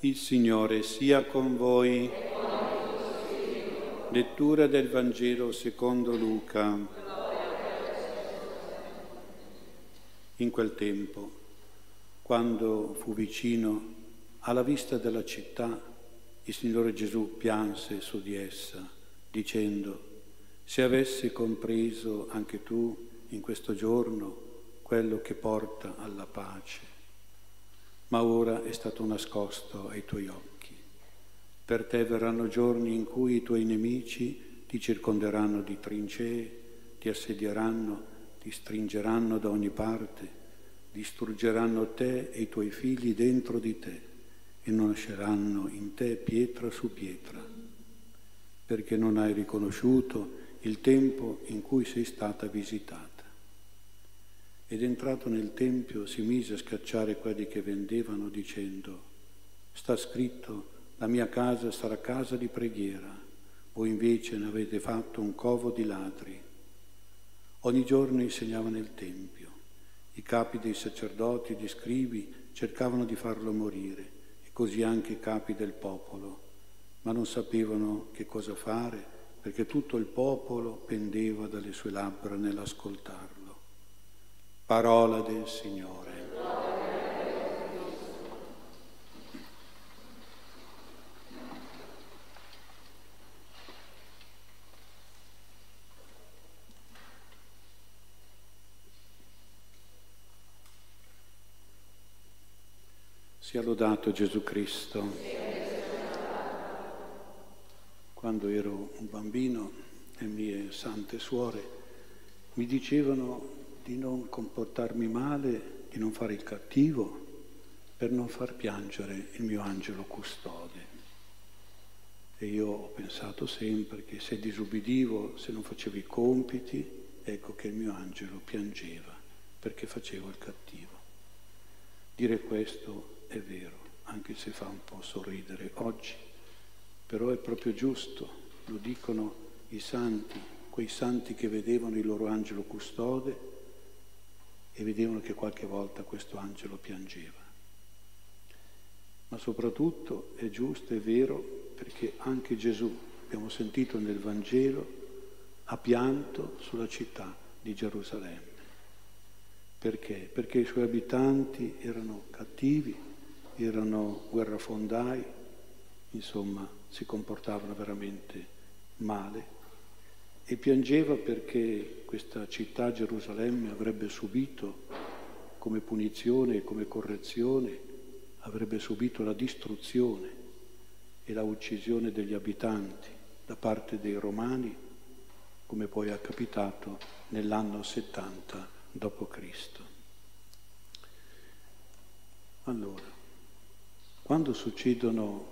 Il Signore sia con voi. Lettura del Vangelo secondo Luca. In quel tempo, quando fu vicino alla vista della città, il Signore Gesù pianse su di essa, dicendo: se avessi compreso anche tu in questo giorno quello che porta alla pace. Ma ora è stato nascosto ai tuoi occhi. Per te verranno giorni in cui i tuoi nemici ti circonderanno di trincee, ti assedieranno, ti stringeranno da ogni parte, distruggeranno te e i tuoi figli dentro di te e non lasceranno in te pietra su pietra, perché non hai riconosciuto il tempo in cui sei stata visitata. Ed entrato nel tempio si mise a scacciare quelli che vendevano, dicendo: sta scritto, la mia casa sarà casa di preghiera, voi invece ne avete fatto un covo di ladri. Ogni giorno insegnava nel tempio. I capi dei sacerdoti e gli scribi cercavano di farlo morire, e così anche i capi del popolo, ma non sapevano che cosa fare, perché tutto il popolo pendeva dalle sue labbra nell'ascoltarlo. Parola del Signore. Sia lodato Gesù Cristo. Quando ero un bambino, le mie sante suore mi dicevano di non comportarmi male, di non fare il cattivo, per non far piangere il mio angelo custode. E io ho pensato sempre che se disubbidivo, se non facevo i compiti, ecco che il mio angelo piangeva, perché facevo il cattivo. Dire questo è vero, anche se fa un po' sorridere oggi, però è proprio giusto, lo dicono i santi, quei santi che vedevano il loro angelo custode e vedevano che qualche volta questo angelo piangeva. Ma soprattutto è giusto, è vero, perché anche Gesù, abbiamo sentito nel Vangelo, ha pianto sulla città di Gerusalemme. Perché? Perché i suoi abitanti erano cattivi, erano guerrafondai, insomma, si comportavano veramente male. E piangeva perché questa città, Gerusalemme, avrebbe subito come punizione e come correzione, avrebbe subito la distruzione e la uccisione degli abitanti da parte dei Romani, come poi è capitato nell'anno 70 d.C. Allora, quando succedono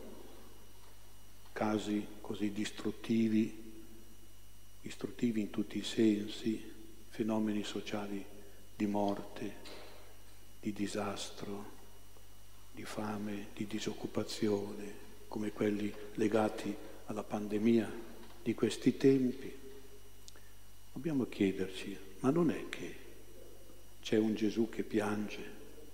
casi così distruttivi in tutti i sensi, fenomeni sociali di morte, di disastro, di fame, di disoccupazione, come quelli legati alla pandemia di questi tempi, dobbiamo chiederci, ma non è che c'è un Gesù che piange?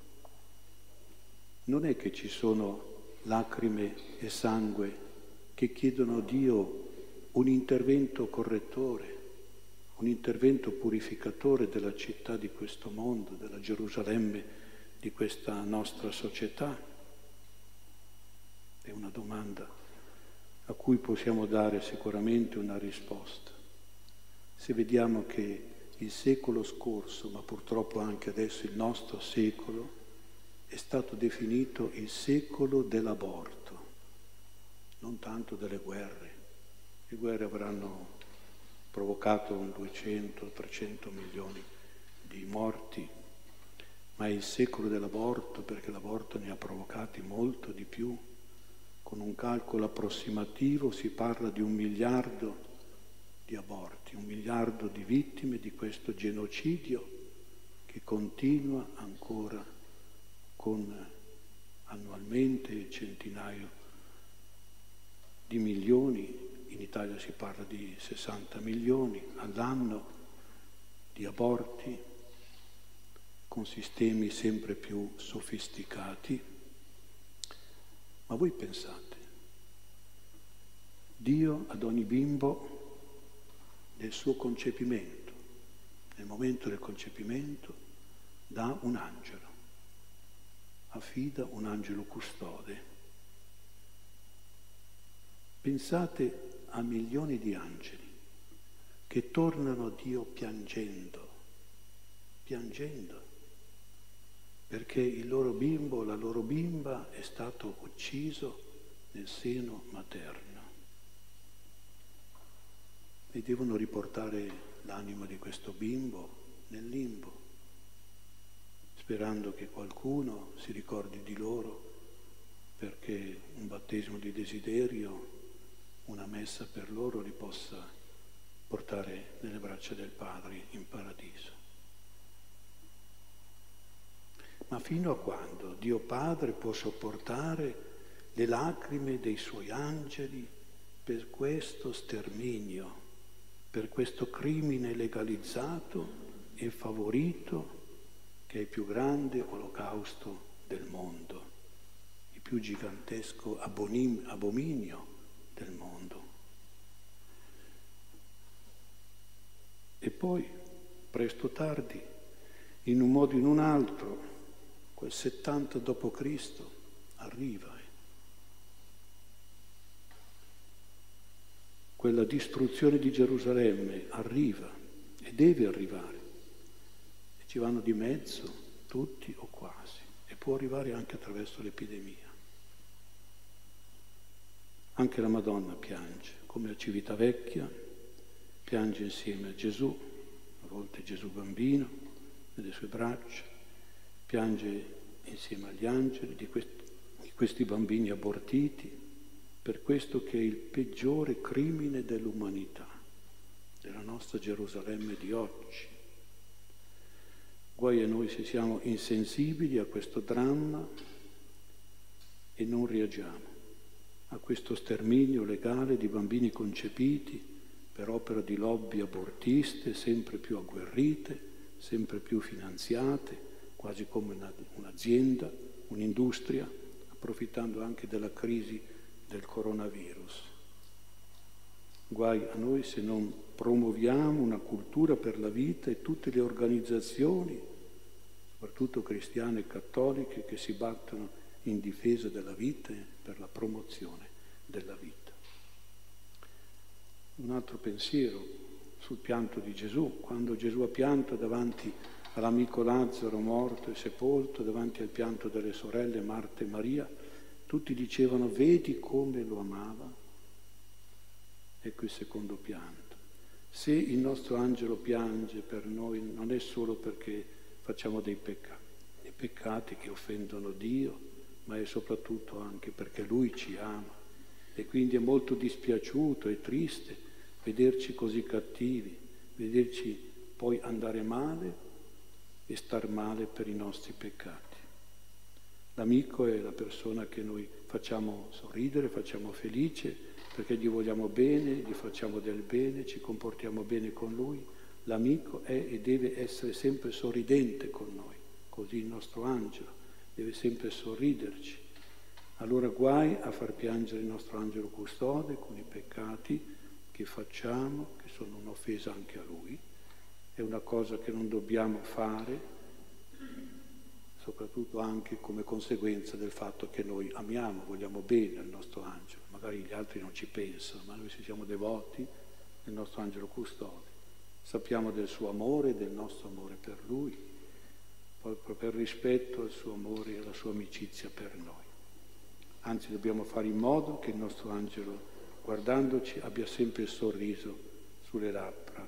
Non è che ci sono lacrime e sangue che chiedono a Dio un intervento correttore, un intervento purificatore della città di questo mondo, della Gerusalemme, di questa nostra società? È una domanda a cui possiamo dare sicuramente una risposta. Se vediamo che il secolo scorso, ma purtroppo anche adesso il nostro secolo, è stato definito il secolo dell'aborto, non tanto delle guerre. Le guerre avranno provocato 200-300 milioni di morti, ma è il secolo dell'aborto perché l'aborto ne ha provocati molto di più. Con un calcolo approssimativo si parla di 1 miliardo di aborti, 1 miliardo di vittime di questo genocidio che continua ancora con annualmente centinaia di milioni. In Italia si parla di 60 milioni all'anno di aborti con sistemi sempre più sofisticati, ma voi pensate, Dio ad ogni bimbo nel suo concepimento, nel momento del concepimento, dà un angelo, affida un angelo custode. Pensate a milioni di angeli che tornano a Dio piangendo, perché il loro bimbo, la loro bimba è stato ucciso nel seno materno. E devono riportare l'anima di questo bimbo nel limbo, sperando che qualcuno si ricordi di loro, perché un battesimo di desiderio, una messa per loro li possa portare nelle braccia del Padre in paradiso. Ma fino a quando Dio Padre può sopportare le lacrime dei suoi angeli per questo sterminio, per questo crimine legalizzato e favorito che è il più grande olocausto del mondo, il più gigantesco abominio del mondo. E poi, presto o tardi, in un modo o in un altro, quel 70 d.C. arriva. Quella distruzione di Gerusalemme arriva e deve arrivare. E ci vanno di mezzo tutti o quasi. E può arrivare anche attraverso l'epidemia. Anche la Madonna piange, come a Civitavecchia, piange insieme a Gesù, a volte Gesù bambino, nelle sue braccia, piange insieme agli angeli di questi bambini abortiti, per questo che è il peggiore crimine dell'umanità, della nostra Gerusalemme di oggi. Guai a noi se siamo insensibili a questo dramma e non reagiamo a questo sterminio legale di bambini concepiti per opera di lobby abortiste sempre più agguerrite, sempre più finanziate, quasi come un'azienda, un'industria, approfittando anche della crisi del coronavirus. Guai a noi se non promuoviamo una cultura per la vita e tutte le organizzazioni, soprattutto cristiane e cattoliche, che si battono in difesa della vita e per la promozione della vita. Un altro pensiero sul pianto di Gesù, quando Gesù ha pianto davanti all'amico Lazzaro morto e sepolto, davanti al pianto delle sorelle Marta e Maria, tutti dicevano: vedi come lo amava? Ecco il secondo pianto. Se il nostro angelo piange per noi non è solo perché facciamo dei peccati che offendono Dio, ma è soprattutto anche perché Lui ci ama e quindi è molto dispiaciuto e triste vederci così cattivi, vederci poi andare male e star male per i nostri peccati. L'amico è la persona che noi facciamo sorridere, facciamo felice, perché gli vogliamo bene, gli facciamo del bene, ci comportiamo bene con lui. L'amico è e deve essere sempre sorridente con noi, così il nostro angelo deve sempre sorriderci. Allora guai a far piangere il nostro angelo custode con i peccati che facciamo, che sono un'offesa anche a lui. È una cosa che non dobbiamo fare, soprattutto anche come conseguenza del fatto che noi amiamo, vogliamo bene al nostro angelo. Magari gli altri non ci pensano, ma noi se siamo devoti del nostro angelo custode, sappiamo del suo amore e del nostro amore per lui, proprio per rispetto al suo amore e alla sua amicizia per noi. Anzi, dobbiamo fare in modo che il nostro angelo, guardandoci, abbia sempre il sorriso sulle labbra,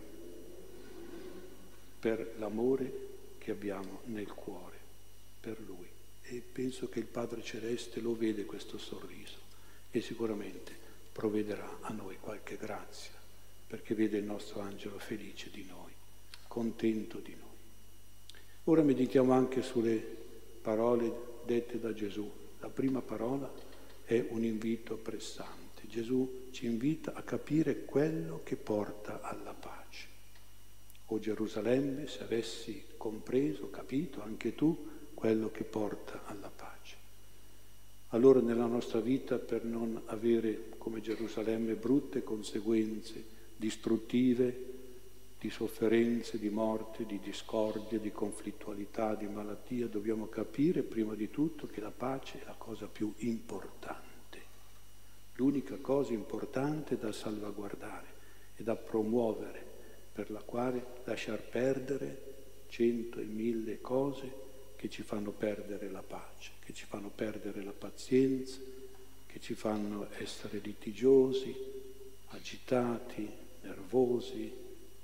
per l'amore che abbiamo nel cuore per lui. E penso che il Padre Celeste lo vede questo sorriso e sicuramente provvederà a noi qualche grazia, perché vede il nostro angelo felice di noi, contento di noi. Ora meditiamo anche sulle parole dette da Gesù. La prima parola è un invito pressante. Gesù ci invita a capire quello che porta alla pace. O Gerusalemme, se avessi compreso, capito anche tu quello che porta alla pace. allora nella nostra vita, per non avere, come Gerusalemme, brutte conseguenze distruttive, di sofferenze, di morte, di discordia, di conflittualità, di malattia, dobbiamo capire prima di tutto che la pace è la cosa più importante, l'unica cosa importante da salvaguardare e da promuovere, per la quale lasciar perdere 100 e 1000 cose che ci fanno perdere la pace, che ci fanno perdere la pazienza, che ci fanno essere litigiosi, agitati, nervosi,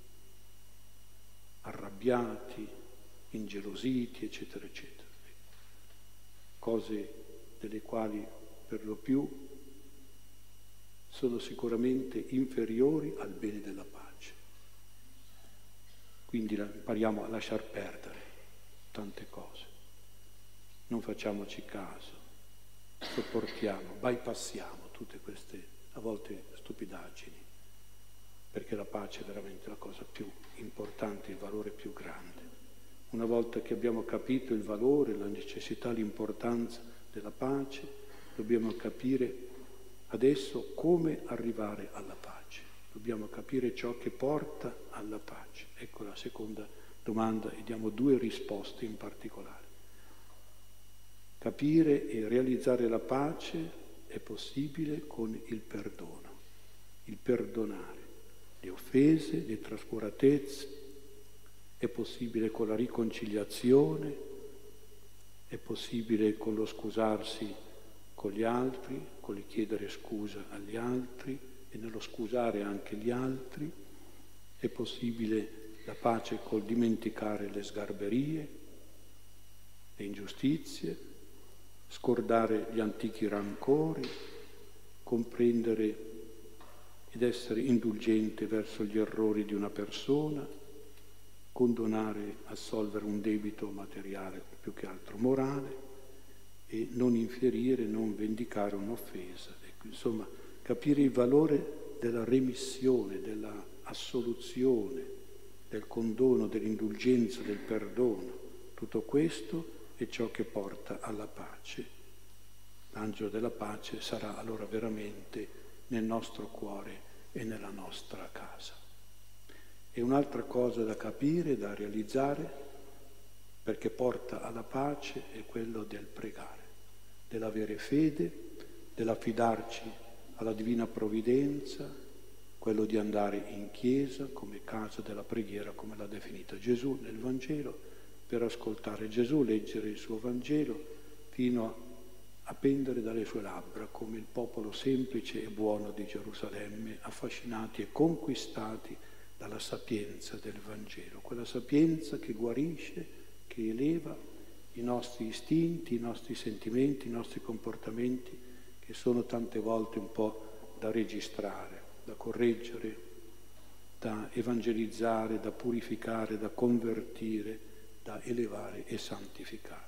arrabbiati, ingelositi, eccetera, eccetera. Cose delle quali per lo più sono sicuramente inferiori al bene della pace. Quindi impariamo a lasciar perdere tante cose. Non facciamoci caso, sopportiamo, bypassiamo tutte queste, a volte, stupidaggini, perché la pace è veramente la cosa più importante, il valore più grande. Una volta che abbiamo capito il valore, la necessità, l'importanza della pace, dobbiamo capire adesso come arrivare alla pace. Dobbiamo capire ciò che porta alla pace. Ecco la seconda domanda e diamo 2 risposte in particolare. Capire e realizzare la pace è possibile con il perdono, il perdonare le offese, le trascuratezze, è possibile con la riconciliazione, è possibile con lo scusarsi con gli altri, con il chiedere scusa agli altri e nello scusare anche gli altri, è possibile la pace col dimenticare le sgarberie, le ingiustizie, scordare gli antichi rancori, comprendere ed essere indulgente verso gli errori di una persona, condonare, assolvere un debito materiale più che altro morale e non infierire, non vendicare un'offesa. Ecco, insomma, capire il valore della remissione, della assoluzione, del condono, dell'indulgenza, del perdono. Tutto questo è ciò che porta alla pace. L'angelo della pace sarà allora veramente nel nostro cuore e nella nostra casa. E un'altra cosa da capire, da realizzare, perché porta alla pace, è quello del pregare, dell'avere fede, dell'affidarci alla divina provvidenza, quello di andare in chiesa come casa della preghiera, come l'ha definita Gesù nel Vangelo, per ascoltare Gesù, leggere il suo Vangelo, fino a pendere dalle sue labbra come il popolo semplice e buono di Gerusalemme, affascinati e conquistati dalla sapienza del Vangelo, quella sapienza che guarisce, che eleva i nostri istinti, i nostri sentimenti, i nostri comportamenti, che sono tante volte un po' da registrare, da correggere, da evangelizzare, da purificare, da convertire, da elevare e santificare.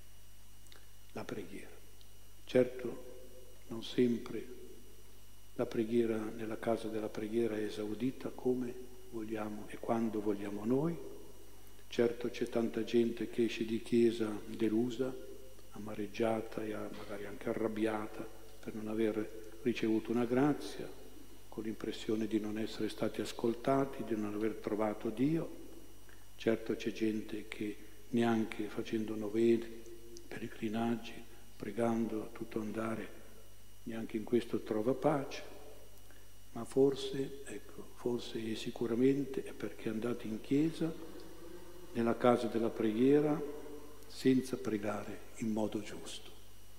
La preghiera. Certo, non sempre la preghiera nella casa della preghiera è esaudita come vogliamo e quando vogliamo noi. Certo c'è tanta gente che esce di chiesa delusa, amareggiata e magari anche arrabbiata per non aver ricevuto una grazia, con l'impressione di non essere stati ascoltati, di non aver trovato Dio. Certo c'è gente che neanche facendo novene, pellegrinaggi, pregando a tutto andare, neanche in questo trova pace, ma forse e sicuramente è perché andate in chiesa, nella casa della preghiera, senza pregare in modo giusto.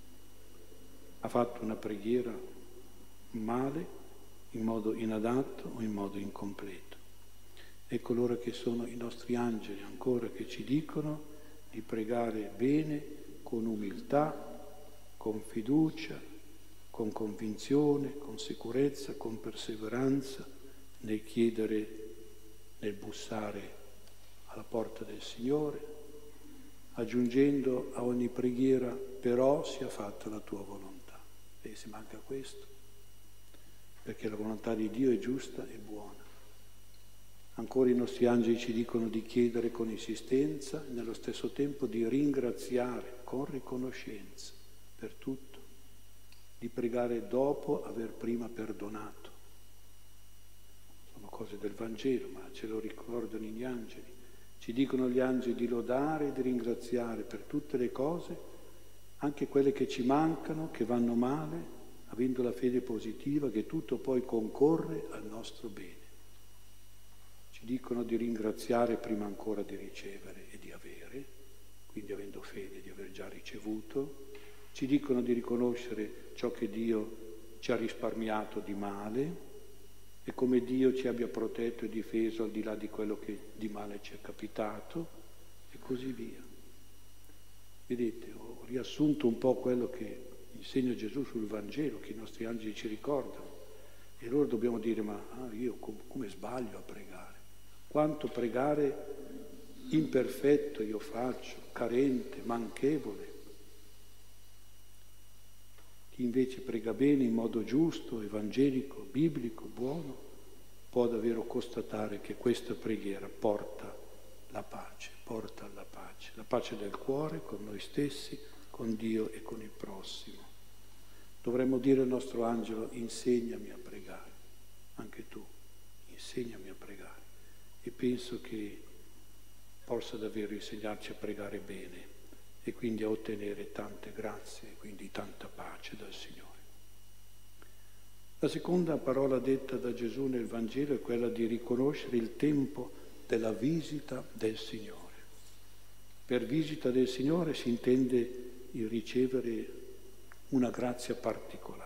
Ha fatto una preghiera male, in modo inadatto o in modo incompleto. E coloro che sono i nostri angeli ancora che ci dicono di pregare bene, con umiltà, con fiducia, con convinzione, con sicurezza, con perseveranza, nel chiedere, nel bussare alla porta del Signore, aggiungendo a ogni preghiera, però sia fatta la tua volontà. E se manca questo, perché la volontà di Dio è giusta e buona. Ancora i nostri angeli ci dicono di chiedere con insistenza e nello stesso tempo di ringraziare con riconoscenza per tutto, di pregare dopo aver prima perdonato. Sono cose del Vangelo, ma ce lo ricordano gli angeli. Ci dicono gli angeli di lodare e di ringraziare per tutte le cose, anche quelle che ci mancano, che vanno male, avendo la fede positiva che tutto poi concorre al nostro bene. Ci dicono di ringraziare prima ancora di ricevere e di avere, quindi avendo fede di aver già ricevuto. Ci dicono di riconoscere ciò che Dio ci ha risparmiato di male e come Dio ci abbia protetto e difeso al di là di quello che di male ci è capitato e così via. Vedete, ho riassunto un po' quello che insegna Gesù sul Vangelo, che i nostri angeli ci ricordano, e loro dobbiamo dire, ma io come sbaglio a pregare? Quanto pregare imperfetto io faccio, carente, manchevole. Chi invece prega bene in modo giusto, evangelico, biblico, buono, può davvero constatare che questa preghiera porta la pace, porta alla pace, la pace del cuore con noi stessi, con Dio e con il prossimo. Dovremmo dire al nostro angelo, insegnami a pregare, anche tu, insegnami a pregare. E penso che possa davvero insegnarci a pregare bene e quindi a ottenere tante grazie e quindi tanta pace dal Signore. La seconda parola detta da Gesù nel Vangelo è quella di riconoscere il tempo della visita del Signore. Per visita del Signore si intende il ricevere una grazia particolare.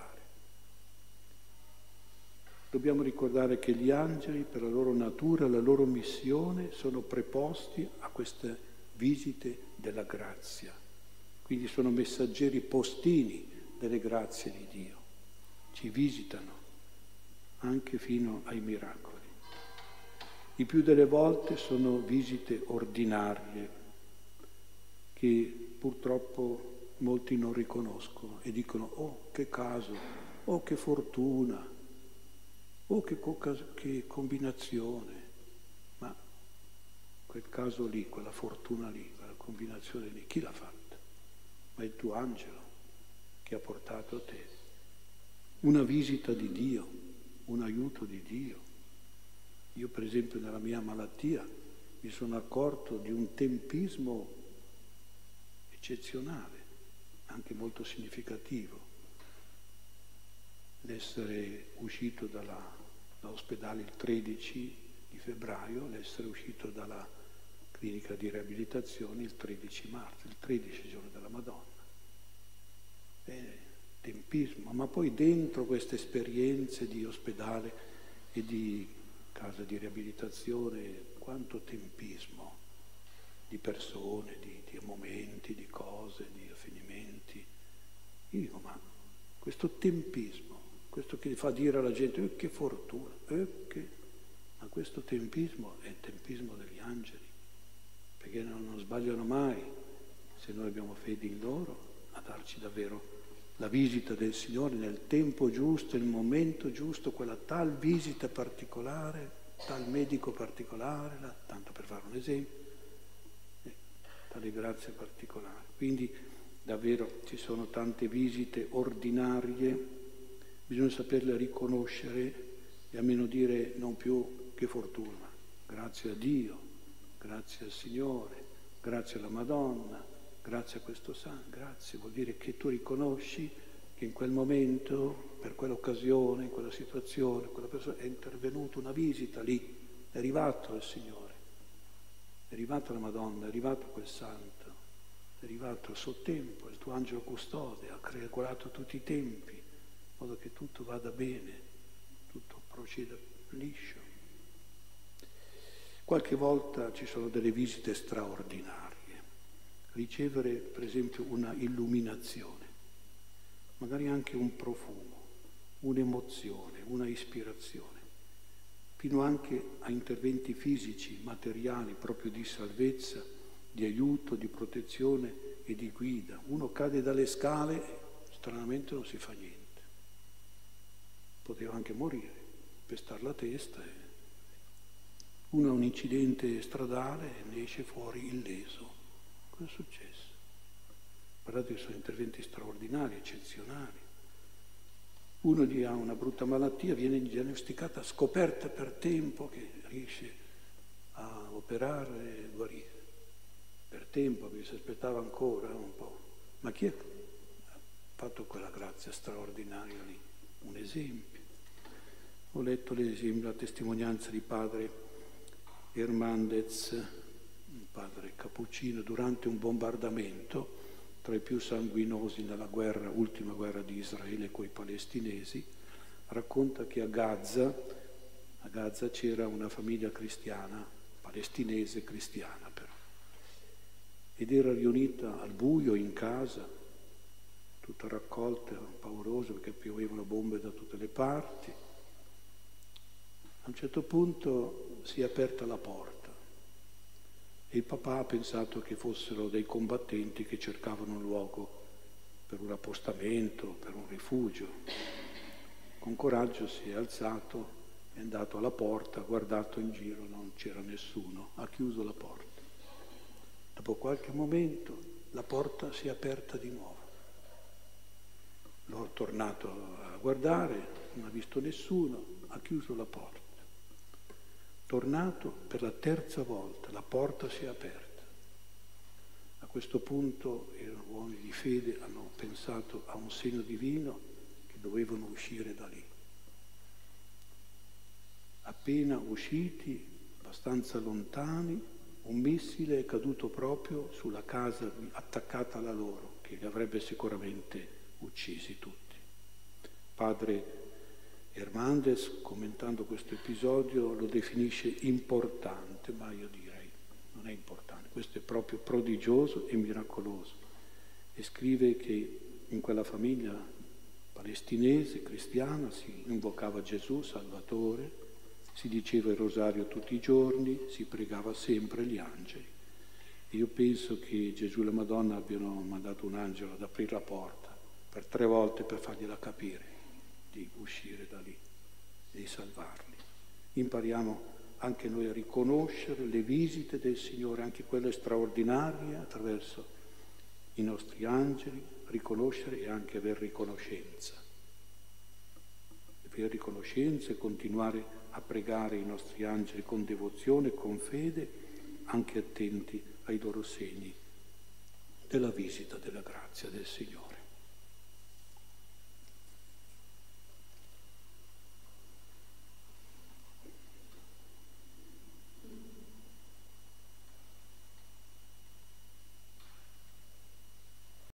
Dobbiamo ricordare che gli angeli, per la loro natura, la loro missione, sono preposti a queste visite della grazia. Quindi sono messaggeri postini delle grazie di Dio. Ci visitano anche fino ai miracoli. Il più delle volte sono visite ordinarie che purtroppo molti non riconoscono e dicono oh che caso, oh che fortuna, oh che combinazione. Ma quel caso lì, quella fortuna lì, quella combinazione lì, chi l'ha fatta? Ma è il tuo angelo che ha portato a te una visita di Dio, un aiuto di Dio. Io per esempio nella mia malattia mi sono accorto di un tempismo eccezionale, anche molto significativo. L'essere uscito dall'ospedale il 13 di febbraio, l'essere uscito dalla clinica di riabilitazione il 13 marzo, il 13 giorno della Madonna. Tempismo, ma poi dentro queste esperienze di ospedale e di casa di riabilitazione, quanto tempismo di persone, di momenti, di cose, di avvenimenti. Io dico, ma questo tempismo, questo che fa dire alla gente, che fortuna, ma questo tempismo è il tempismo degli angeli, perché non sbagliano mai, se noi abbiamo fede in loro, a darci davvero la visita del Signore nel tempo giusto, nel momento giusto, quella tal visita particolare, tal medico particolare, tanto per fare un esempio, tale grazia particolare. Quindi davvero ci sono tante visite ordinarie, bisogna saperle riconoscere e almeno dire non più che fortuna, grazie a Dio, grazie al Signore, grazie alla Madonna, grazie a questo sangue, grazie, vuol dire che tu riconosci che in quel momento, per quell'occasione, in quella situazione, quella persona è intervenuta una visita lì, è arrivato il Signore, è arrivata la Madonna, è arrivato quel santo, è arrivato il suo tempo, il tuo angelo custode, ha regolato tutti i tempi, in modo che tutto vada bene, tutto proceda liscio. Qualche volta ci sono delle visite straordinarie. Ricevere per esempio una illuminazione, magari anche un profumo, un'emozione, una ispirazione, fino anche a interventi fisici, materiali, proprio di salvezza, di aiuto, di protezione e di guida. Uno cade dalle scale e stranamente non si fa niente. Poteva anche morire, pestare la testa. Uno ha un incidente stradale e ne esce fuori illeso. Cosa è successo? Guardate che sono interventi straordinari, eccezionali. Uno gli ha una brutta malattia, viene diagnosticata, scoperta per tempo che riesce a operare e guarire. Per tempo, perché si aspettava ancora un po'. Ma chi ha fatto quella grazia straordinaria lì? Un esempio. Ho letto l'esempio, la testimonianza di padre Hermandez, un padre cappuccino, durante un bombardamento tra i più sanguinosi nella guerra, ultima guerra di Israele coi palestinesi, racconta che a Gaza c'era una famiglia cristiana, palestinese cristiana però, ed era riunita al buio in casa, tutta raccolta, paurosa perché piovevano bombe da tutte le parti. A un certo punto si è aperta la porta e il papà ha pensato che fossero dei combattenti che cercavano un luogo per un appostamento, per un rifugio. Con coraggio si è alzato, è andato alla porta, ha guardato in giro, non c'era nessuno, ha chiuso la porta. Dopo qualche momento la porta si è aperta di nuovo. L'ho tornato a guardare, non ha visto nessuno, ha chiuso la porta. Tornato per la terza volta, la porta si è aperta. A questo punto gli uomini di fede hanno pensato a un segno divino che dovevano uscire da lì. Appena usciti, abbastanza lontani, un missile è caduto proprio sulla casa attaccata alla loro, che li avrebbe sicuramente uccisi tutti. Padre Hermandez, commentando questo episodio, lo definisce importante, ma io direi non è importante, questo è proprio prodigioso e miracoloso. E scrive che in quella famiglia palestinese, cristiana, si invocava Gesù, Salvatore, si diceva il rosario tutti i giorni, si pregava sempre gli angeli. E io penso che Gesù e la Madonna abbiano mandato un angelo ad aprire la porta per 3 volte per fargliela capire di uscire da lì e di salvarli. Impariamo anche noi a riconoscere le visite del Signore, anche quelle straordinarie, attraverso i nostri angeli, riconoscere e anche aver riconoscenza. Aver riconoscenza e continuare a pregare i nostri angeli con devozione, con fede, anche attenti ai loro segni della visita della grazia del Signore.